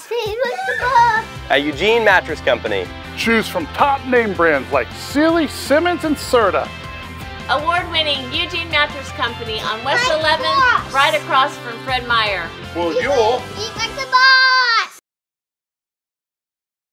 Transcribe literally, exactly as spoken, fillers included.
See what's the book? At Eugene Mattress Company. Choose from top name brands like Sealy, Simmons, and Serta. Award-winning Eugene Mattress Company on West eleventh, right across from Fred Meyer. Well, you'll Eat like the book.